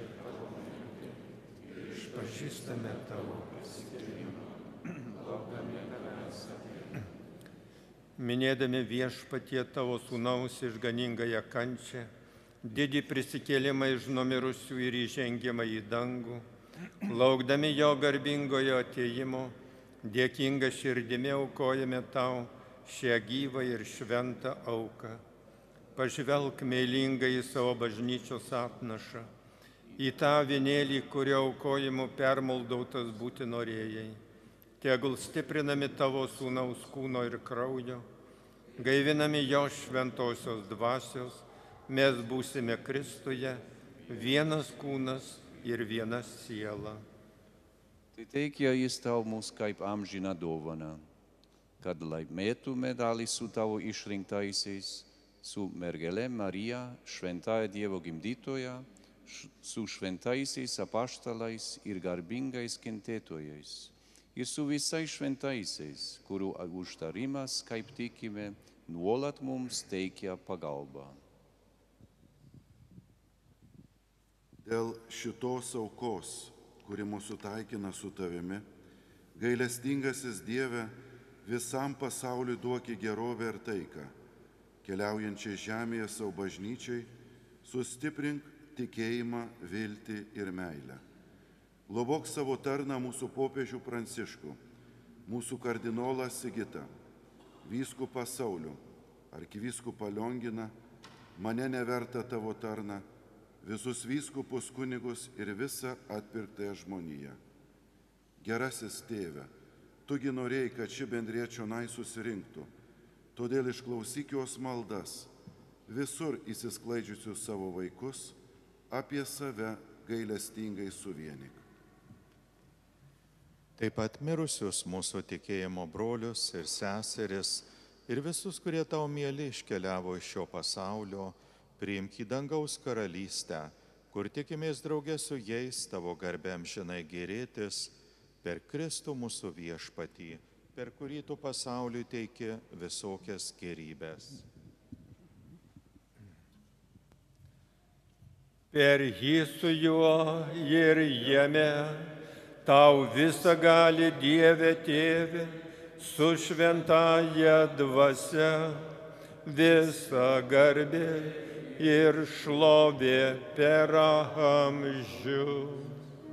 išpažįstame tavo prisikėlimą, laukdami tavęs atėjimo. Minėdami Viešpatie tavo sūnaus išganingąją kančią, didį prisikėlimą iš numirusių ir įžengimą į dangų, laukdami jo garbingojo atėjimo, dėkinga širdimi aukojame tau šią gyvą ir šventą auką. Pažvelk meilingai į savo bažnyčios atnašą, į tą avinėlį, kurio aukojimu permaldautas būti norėjai. Tegul stiprinami tavo sūnaus kūno ir kraujo, gaivinami jo šventosios dvasios, mes būsime Kristuje, vienas kūnas ir viena siela. Tai teikia jis tau mus kaip amžiną dovaną, kad laimėtume dalį su tavo išrinktaisiais, su mergele Marija, šventąja Dievo gimdytoja, su šventaisiais apaštalais ir garbingais kentėtojais, ir su visais šventaisiais, kurių užtarimas, kaip tikime, nuolat mums teikia pagalbą. Dėl šitos aukos, kuri mūsų taikina su tavimi, gailestingasis Dieve, visam pasauliu duoki gerovę ir taiką. Keliaujančiai žemėje savo bažnyčiai, sustiprink tikėjimą, viltį ir meilę. Globok savo tarną mūsų popiežių Pranciškų, mūsų kardinolą Sigitą, vyskupą Saulių, arkivyskupą Lionginą, mane neverta tavo tarną, visus vyskupus kunigus ir visą atpirktąją žmoniją. Gerasis tėve, tugi norėjai, kad ši bendrija čionai susirinktų, todėl išklausyk jos maldas, visur įsisklaidžiusius savo vaikus, apie save gailestingai suvienyk. Taip pat mirusius mūsų tikėjimo brolius ir seseris ir visus, kurie tau mieli iškeliavo iš šio pasaulio, priimk į dangaus karalystę, kur tikimės draugė su jais tavo garbę amžinai gėrėtis per Kristų mūsų viešpatį, per kurį tu pasauliui teiki visokias gėrybės. Per jį su juo ir jame, tau visą gali Dieve Tėve, su šventąja dvasia, visa garbė ir šlovė per amžius.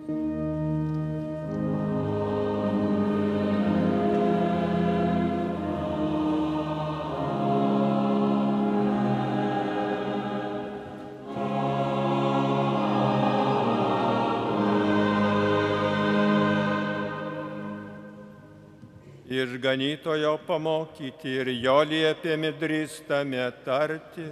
Išganytojo pamokyti ir jo liepėmi drįstame tarti.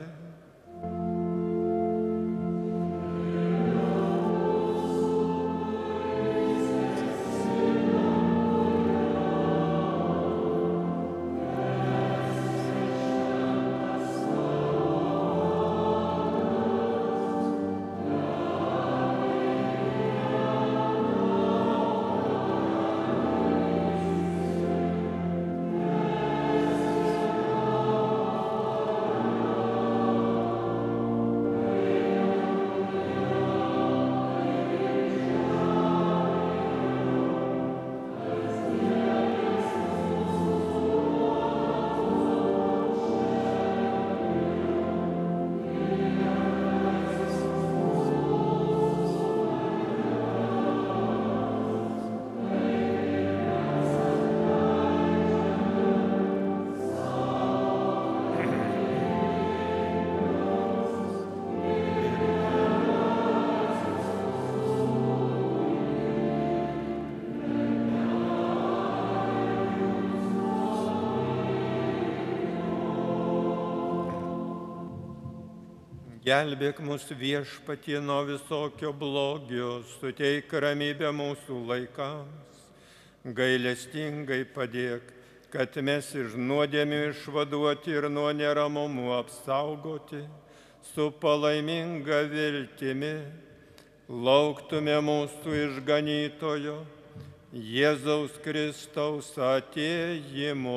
Gelbėk mūsų viešpatie nuo visokio blogio, suteik ramybę mūsų laikams. Gailestingai padėk, kad mes iš nuodėmių išvaduoti ir nuo neramumų apsaugoti, su palaiminga viltimi lauktume mūsų išganytojo, Jėzaus Kristaus atėjimo.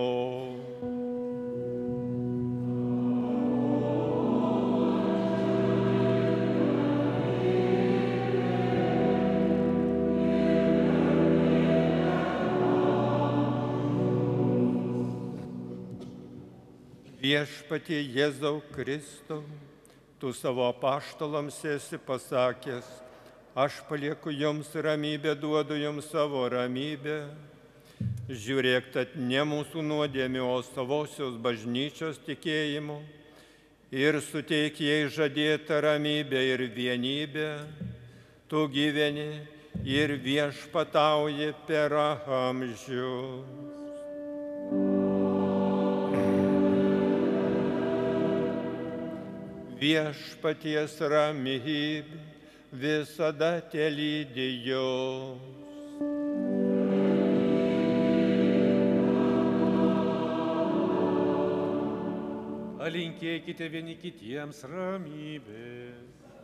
Viešpatie Jėzau Kristau, tu savo apaštalams esi pasakęs, aš palieku jums ramybę, duodu jums savo ramybę. Žiūrėk, tad ne mūsų nuodėmių, o savosios bažnyčios tikėjimu ir suteik jai žadėtą ramybę ir vienybę. Tu gyveni ir viešpatauji per amžius. Viešpaties ramybė visada telydi jus. Palinkėkite vieni kitiems ramybės.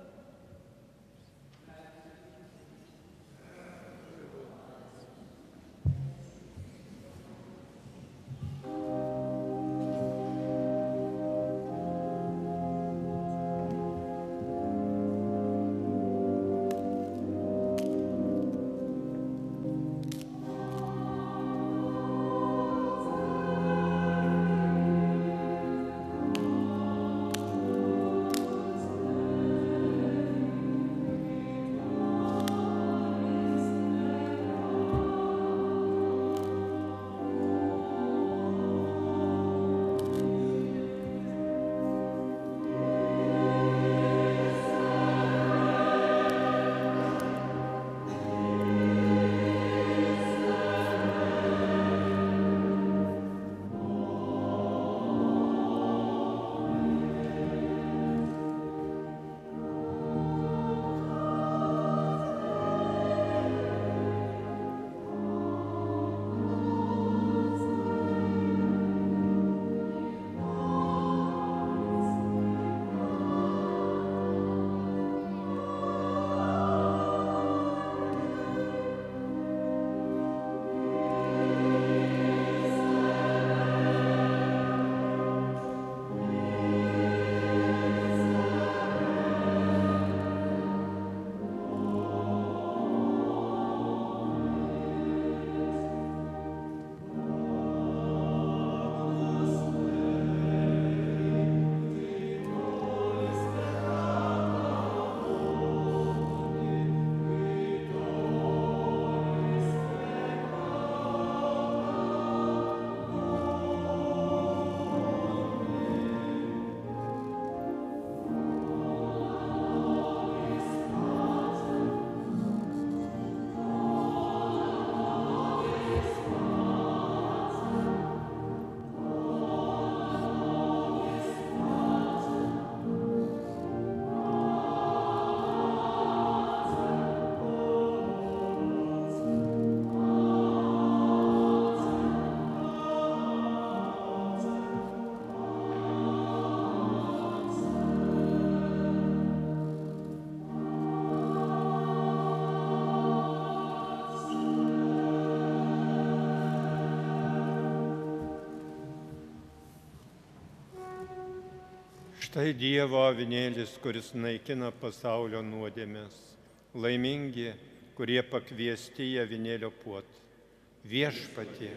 Štai Dievo avinėlis, kuris naikina pasaulio nuodėmes. Laimingi, kurie pakviesti į avinėlio puotą. Viešpatie,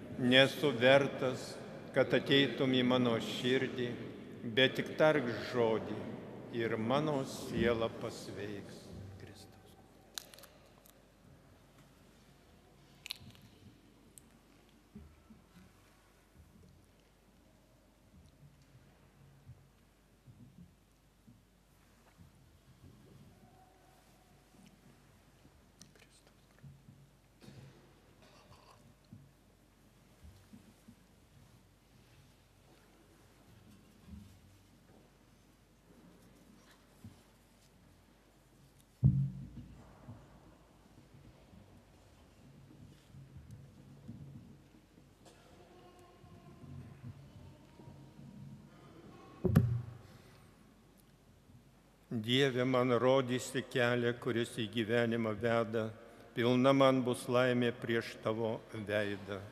nesu vertas, kad ateitum į mano širdį, bet tik tark žodį ir mano siela pasveiks. Dieve, man rodysi kelią, kuris į gyvenimą veda, pilna man bus laimė prieš tavo veidą.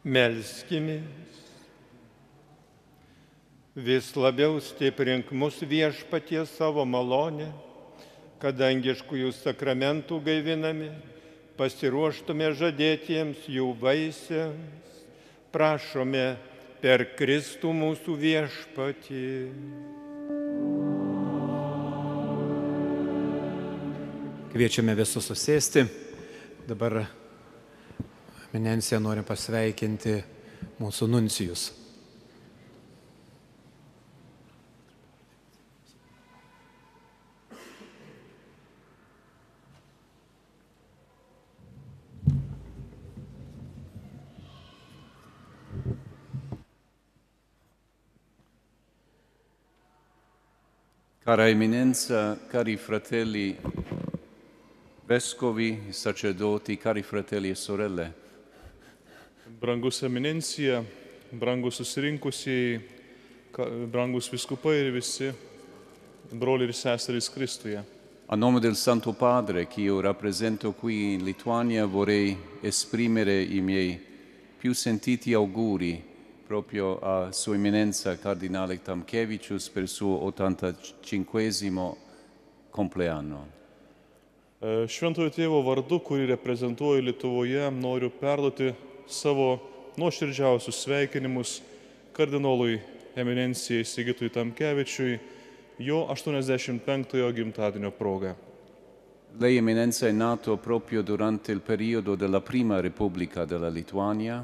Melskimės. Vis labiau stiprink mus Viešpatie savo malonę, kad dangiškųjų sakramentų gaivinami pasiruoštume žadėtiems jų vaisiams. Prašome per Kristų mūsų Viešpatį. Kviečiame visus susėsti. Dabar eminencija norim pasveikinti mūsų nuncijus. Cara Eminenza, cari fratelli vescovi, sacerdoti, cari fratelli e sorelle. Brangus eminencija, brangus susirinkusieji, brangus viskupai ir visi broliai ir seserys Kristuje. A nome del Santo Padre, che io rappresento qui in Lituania, vorrei esprimere i miei più sentiti auguri proprio a Sua Eminenza Cardinale Tamkevičius per il suo 85 compleanno. Šventojo tėvo vardu, kurį reprezentuoju Lietuvoje, noriu perduoti savo nuoširdžiausius sveikinimus kardinolui eminencijai Sigitui Tamkevičiui jo 85-ojo gimtadienio proga. Lei, Eminenza, è nato proprio durante il periodo della Prima Repubblica della Lituania.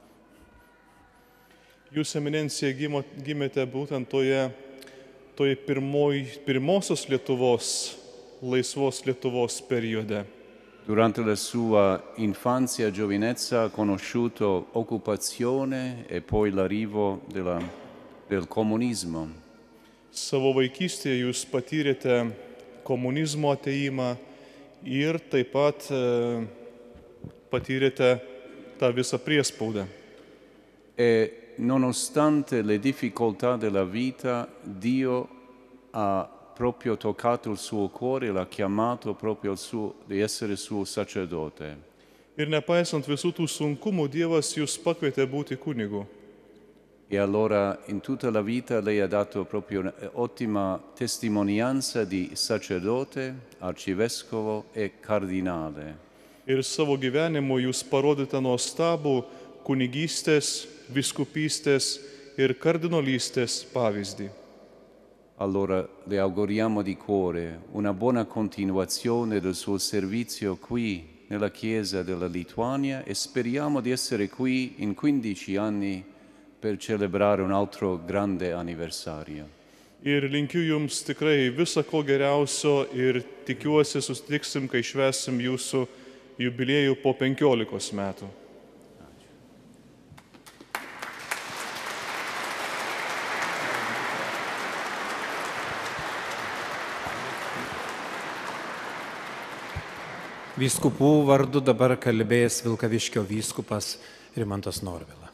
Jūs, eminencija, gimėte būtent toje pirmosios Lietuvos, laisvos Lietuvos periode. Durante la sua infanzia e giovinezza ha conosciuto occupazione e poi l'arrivo del comunismo. Savo vaikystėje jūs patyrėte komunizmo ateimą ir taip pat patyrėte tą visą priespaudą. E nonostante le difficoltà della vita, Dio ha proprio toccato il suo cuore e l'ha chiamato proprio di essere suo sacerdote. Ir nepaisant visų tų sunkumų, Dievas jūs pakvietė būti kunigu. E allora in tutta la vita lei ha dato proprio un'ottima testimonianza di sacerdote, arcivescovo e cardinale. Ir savo gyvenimu jūs parodėte nuostabų kunigystės, viskupystės ir kardinolystės pavyzdį. Allora le auguriamo di cuore una buona continuazione del suo servizio qui nella Chiesa della Lituania e speriamo di essere qui in 15 anni per celebrare un altro grande anniversario. Ir linkiu jums tikrai viso ko geriausio ir tikiuosi susitiksim, kai švęsim jūsų jubiliejų po 15 metų. Vyskupų vardu dabar kalbės Vilkaviškio vyskupas Rimantas Norvila.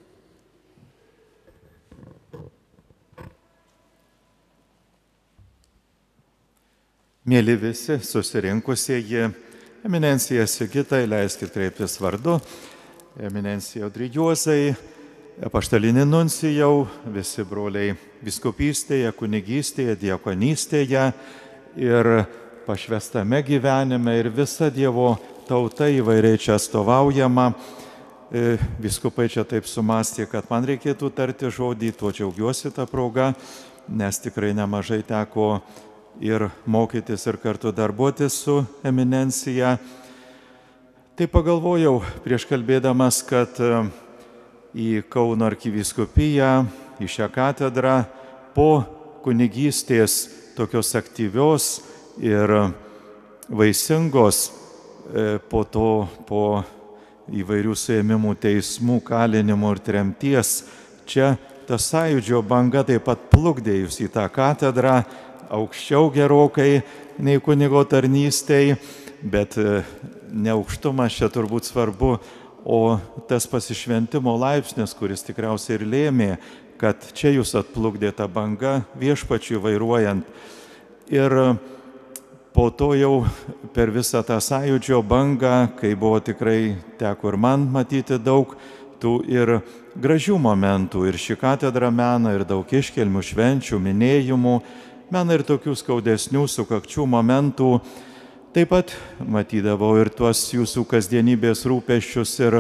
Mėly visi susirinkusieji, eminencija Sigitai, leiskit kreiptis vardu, eminencija Audry Juozai, apaštalinį nuncijau, visi broliai vyskupystėje, kunigystėje, diakonystėje ir pašvestame gyvenime ir visa Dievo tauta įvairiai čia atstovaujama. Vyskupai čia taip sumastė, kad man reikėtų tarti žodį, tuo džiaugiuosi tą progą, nes tikrai nemažai teko ir mokytis ir kartu darbuotis su eminencija. Tai pagalvojau prieš kalbėdamas, kad į Kauno arkivyskupiją, į šią katedrą po kunigystės tokios aktyvios ir vaisingos, po įvairių suėmimų, teismų, kalinimų ir tremties, čia ta sąjūdžio banga taip pat plukdė jūs į tą katedrą, aukščiau gerokai nei kunigo tarnystėj, bet ne aukštumas čia turbūt svarbu, o tas pasišventimo laipsnis, kuris tikriausiai ir lėmė, kad čia jūs atplukdė tą bangą viešpačiui vairuojant. Ir po to jau per visą tą sąjūdžio bangą, kai buvo tikrai, teko ir man matyti daug tų ir gražių momentų. Ir ši katedra mena ir daug iškilmių, švenčių, minėjimų, mena ir tokių skaudesnių sukakčių momentų. Taip pat matydavau ir tuos jūsų kasdienybės rūpesčius ir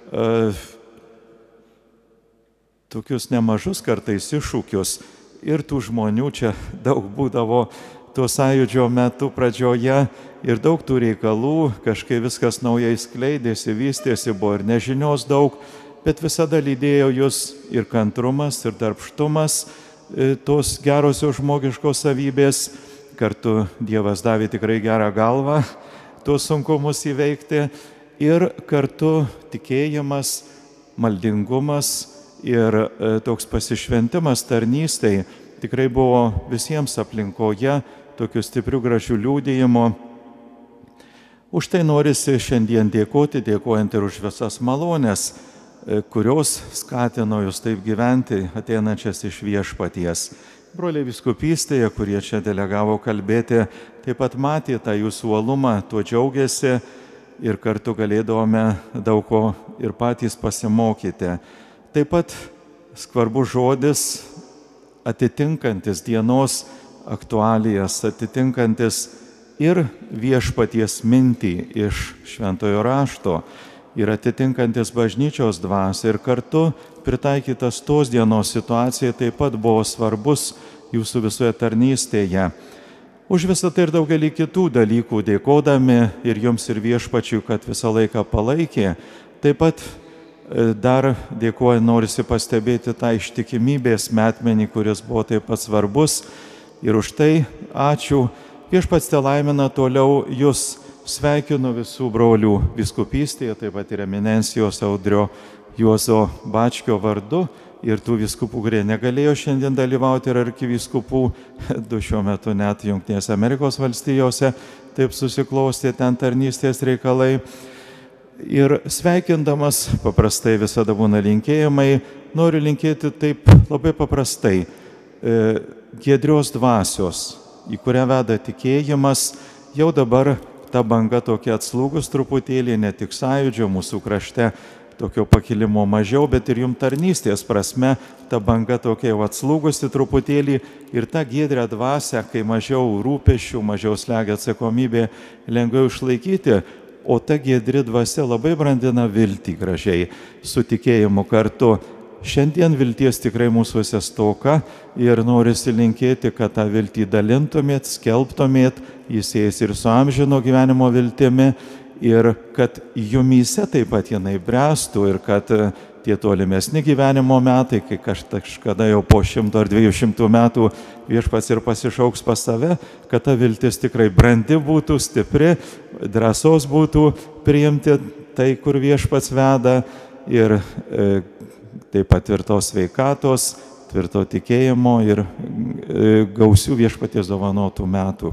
tokius nemažus kartais iššūkius. Ir tų žmonių čia daug būdavo tuo sąjūdžio metu pradžioje ir daug tų reikalų, kažkaip viskas naujai skleidėsi, vystėsi, buvo ir nežinios daug, bet visada lydėjo jūs ir kantrumas, ir darbštumas, tos gerosios žmogiškos savybės. Kartu Dievas davė tikrai gerą galvą tuos sunkumus įveikti ir kartu tikėjimas, maldingumas ir toks pasišventimas tarnystei tikrai buvo visiems aplinkoje tokių stiprių gražių liudijimų. Už tai norisi šiandien dėkoti, dėkojant ir už visas malonės, kurios skatino jūs taip gyventi, ateinančias iš Viešpaties. Broliai vyskupystėje, kurie čia delegavo kalbėti, taip pat matė tą jūsų uolumą, tuo džiaugiasi ir kartu galėdavome daug ko ir patys pasimokyti. Taip pat svarbus žodis atitinkantis dienos aktualijas, atitinkantis ir Viešpaties mintį iš Šventojo rašto ir atitinkantis bažnyčios dvasią ir kartu pritaikytas tos dienos situacijai taip pat buvo svarbus jūsų visoje tarnystėje. Už visą tai ir daugelį kitų dalykų dėkodami ir jums ir Viešpačiui, kad visą laiką palaikė, taip pat dar dėkoju, norisi pastebėti tą ištikimybės metmenį, kuris buvo taip pat svarbus. Ir už tai ačiū. Viešpats te laimina toliau jūs. Sveikinu visų brolių vyskupystėje, taip pat ir eminencijos Audrio Juozo Bačkio vardu ir tų vyskupų, kurie negalėjo šiandien dalyvauti, ir arkivyskupų, du šiuo metu net Jungtinėse Amerikos valstijose, taip susiklostė ten tarnystės reikalai. Ir sveikindamas, paprastai visada būna linkėjimai, noriu linkėti taip labai paprastai, giedrios dvasios, į kurią veda tikėjimas. Jau dabar ta banga tokia atslūgus truputėlį, ne tik sąjūdžio mūsų krašte, tokio pakilimo mažiau, bet ir jums tarnystės prasme ta banga tokia jau atslūgusi truputėlį ir ta giedrė dvasia, kai mažiau rūpesčių, mažiau slegia atsakomybė, lengviau išlaikyti. O ta giedri dvasia labai brandina viltį gražiai, su tikėjimu kartu. Šiandien vilties tikrai mūsųse stoka ir norisi linkėti, kad tą viltį dalintumėt, skelbtumėt, jis eis ir su amžino gyvenimo viltimi ir kad jumyse taip pat jinai bręstų ir kad tie tolimesni gyvenimo metai, kai kažkada jau po 100 ar 200 metų Viešpats ir pasišauks pas save, kad ta viltis tikrai brandi būtų, stipri, drąsos būtų priimti tai, kur Viešpats veda ir taip pat tvirtos sveikatos, tvirto tikėjimo ir gausių Viešpaties dovanotų metų.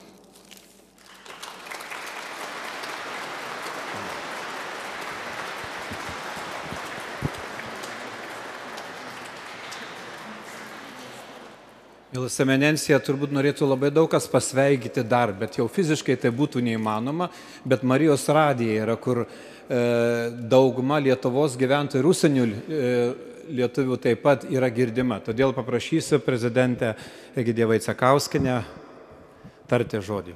Mielas eminencija, turbūt norėtų labai daug kas pasveikinti dar, bet jau fiziškai tai būtų neįmanoma, bet Marijos radija yra, kur dauguma Lietuvos gyventojų ir užsienio lietuvių taip pat yra girdima. Todėl paprašysiu prezidentę Egidiją Vaicekauskienę tarti žodį.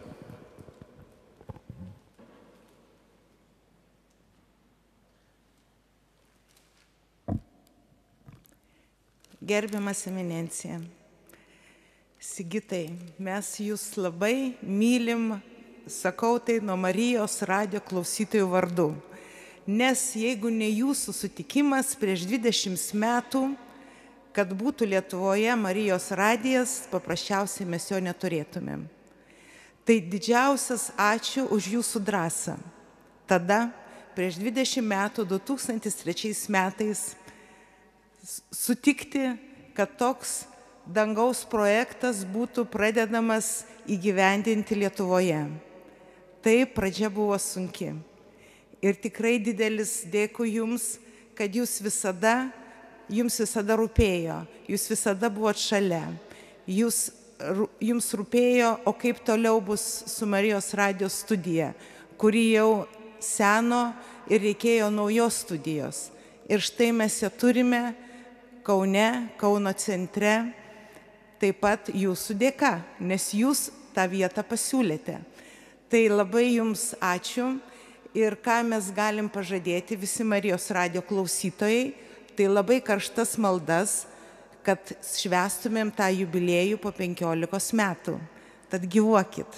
Gerbiamas eminencija, Sigitai, mes jūs labai mylim, sakau tai nuo Marijos radijo klausytojų vardu. Nes jeigu ne jūsų sutikimas prieš 20 metų, kad būtų Lietuvoje Marijos radijas, paprasčiausiai mes jo neturėtumėm. Tai didžiausias ačiū už jūsų drąsą. Tada, prieš 20 metų, 2003 metais, sutikti, kad toks dangaus projektas būtų pradedamas įgyvendinti Lietuvoje. Tai pradžia buvo sunki. Ir tikrai didelis dėkui jums, kad jums visada rūpėjo, jūs visada buvot šalia. Jums rūpėjo, o kaip toliau bus su Marijos radijos studija, kuri jau seno ir reikėjo naujos studijos. Ir štai mes ją turime Kaune, Kauno centre, taip pat jūsų dėka, nes jūs tą vietą pasiūlėte. Tai labai jums ačiū ir ką mes galim pažadėti visi Marijos radijo klausytojai, tai labai karštas maldas, kad švęstumėm tą jubiliejų po 15 metų. Tad gyvuokit.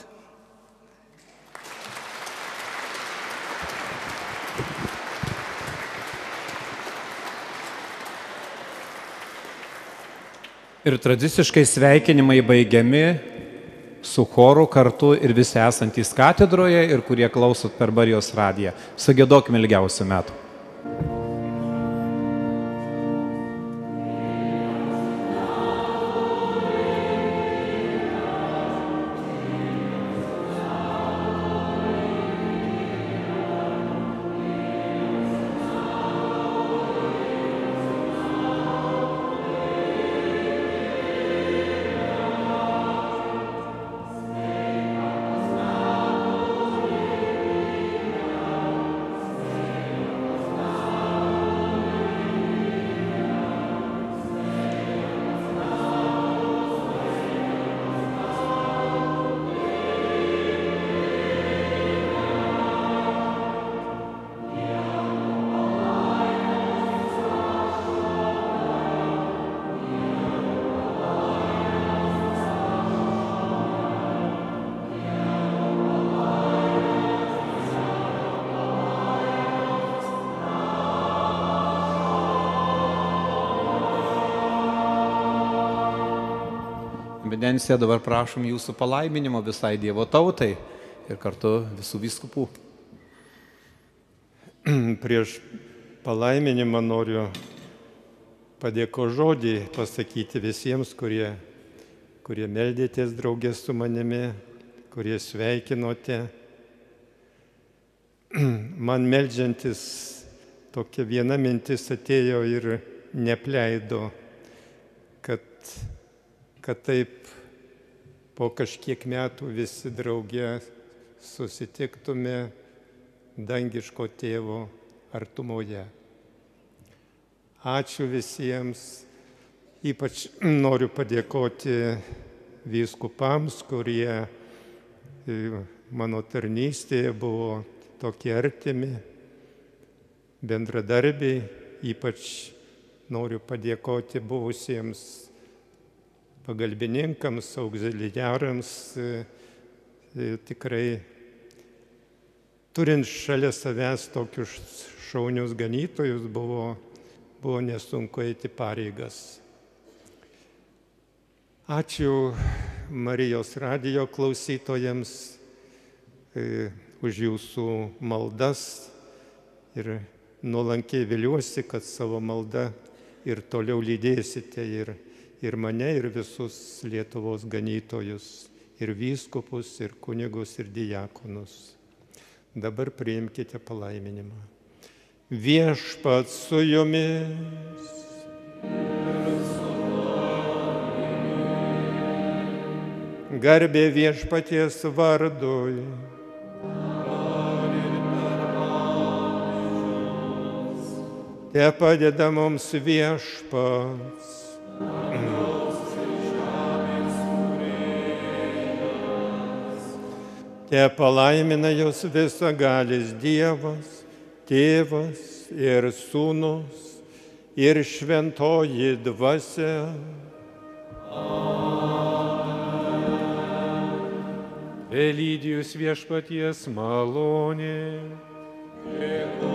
Ir tradiciškai sveikinimai baigiami su choru kartu ir visi esantys katedroje ir kurie klausot per Marijos radiją. Sugiedokim ilgiausių metų. Eminencija, dabar prašom jūsų palaiminimo visai Dievo tautai ir kartu visų vyskupų. Prieš palaiminimą noriu padėko žodį pasakyti visiems, kurie meldėtės draugės su manimi, kurie sveikinote. Man meldžiantis tokia viena mintis atėjo ir neapleido, kad taip po kažkiek metų visi drauge susitiktume dangiško tėvo artumoje. Ačiū visiems, ypač noriu padėkoti vyskupams, kurie mano tarnystėje buvo tokie artimi, bendradarbiai, ypač noriu padėkoti buvusiems pagalbininkams, auxiliarams, tikrai turint šalia savęs tokius šaunius ganytojus buvo nesunku eiti pareigas. Ačiū Marijos radijo klausytojams už jūsų maldas ir nuolankiai viliuosi, kad savo maldą ir toliau lydėsite ir mane, ir visus Lietuvos ganytojus, ir vyskupus, ir kunigus, ir diakonus. Dabar priimkite palaiminimą. Viešpats su jumis. Garbė viešpaties vardui. Te padeda mums viešpats. Te palaimina jūs visagalis Dievas, Tėvas ir Sūnus ir Šventoji Dvasia. Elydijus viešpaties malonė.